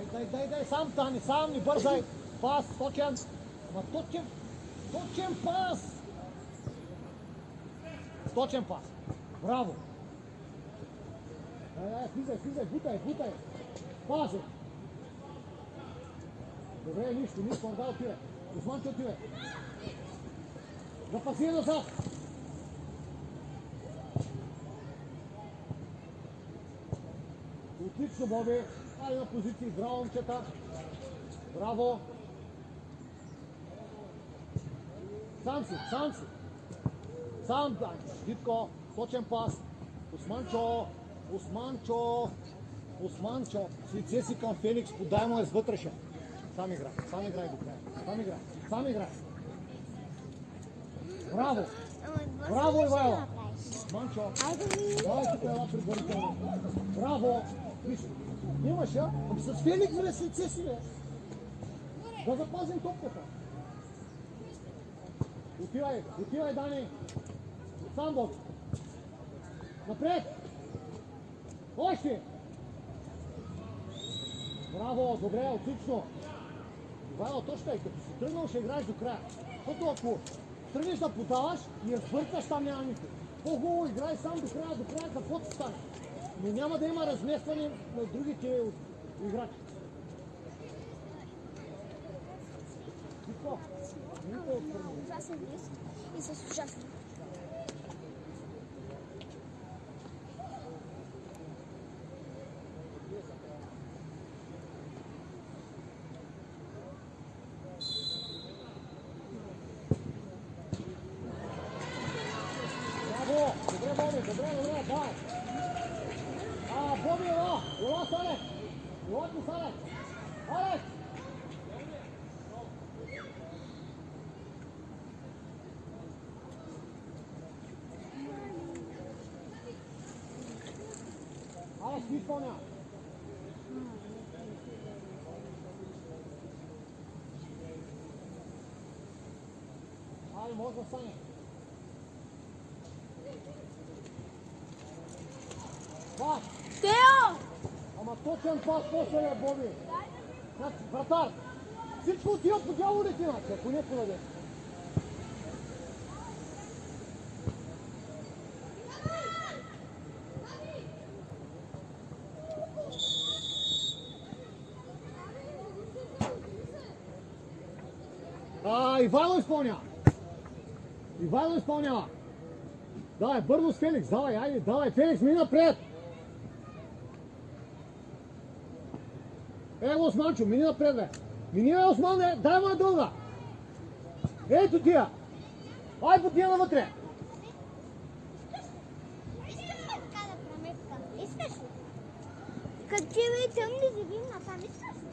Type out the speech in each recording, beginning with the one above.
Дай, сам Тани, сам не бързай. Пас, точен. Ама точен пас. Точен пас. Браво. Влизай, бутай. Пази. Добре, нищо, да отивай. Османчо отивай. Запаси назад. Отлично, Боби. Айде на позиции. Браво, момчета. Браво. Сам си. Сам, Дитко. Точен пас. Османчо. С лице си към Феликс. Подай му с вътрешен. Сам играй до края. Сам играй. Браво, Ивайло. Манчо. Давай тук ела предварително. Браво. Виж, имаш, а? Ами с Феликс, бе, с лице си, бе. Да запазим топката. Отивай, Дани. Сам Бог. Напред. Още. Браво, добре, отлично. Ивайло, точно е, като си тръгнал, ще играеш до края. Защото ако тръгнеш да подаваш и разбъркаш, там няма никой. По-хубаво играй сам до края, каквото стане. Но няма да има разместване на другите играчи. Ужасен риск и с ужасен. Добре, дай. Боби, ела, Сале. Ела ти, Сале. Алек. Алек, ти изпълня. Може да стане. Пас! Тео! Ама точен пас, после е, Боби. Вратар! Всичко отива по дяволите, иначе, ако не подаде. Ивайло изпълнява. Давай, бързо с Феликс, давай, Феликс, мини напред. Османчо, мини напред, бе. Мини, Осман, дай му на дълга. Ето тия. Ай, по тия навътре. Искаш ли? Като ви тъмни видим насам, искаш ли?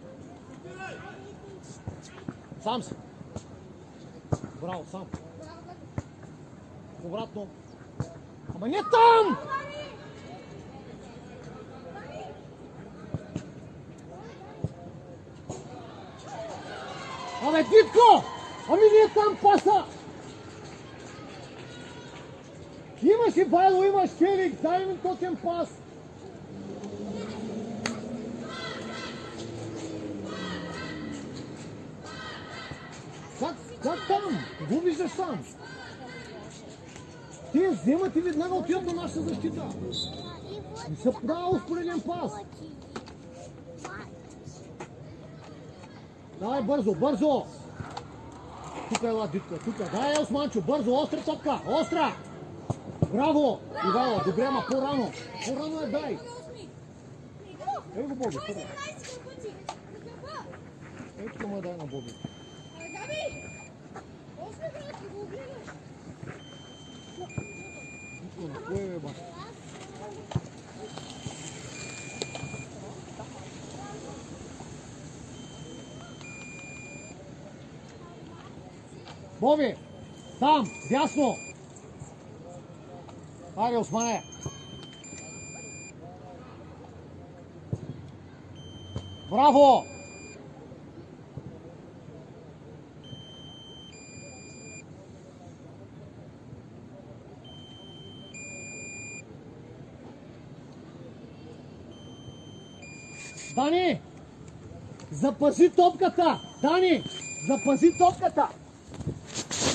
Сам си. Браво, сам. Обратно. Ама не там! Абе, Дитко! Ами не там паса! Имаш Ивайло, имаш Феликс, дай ми точен пас! Как там? Го виждаш сам. Те вземат и веднага отиват на нашата защита. И са правил успореден пас. Давай бързо. Тук е Ладитка, тук. Дай, Османчо, бързо, остра топка, остра. Браво, Ивайло, добре, ама по-рано. По-рано дай. Ей го, Боби, тук. Ей тук ме дай на Боби. Боби, там, дясно. Айде, Османе. Браво! Дани! Запази топката! Дани! Запази топката!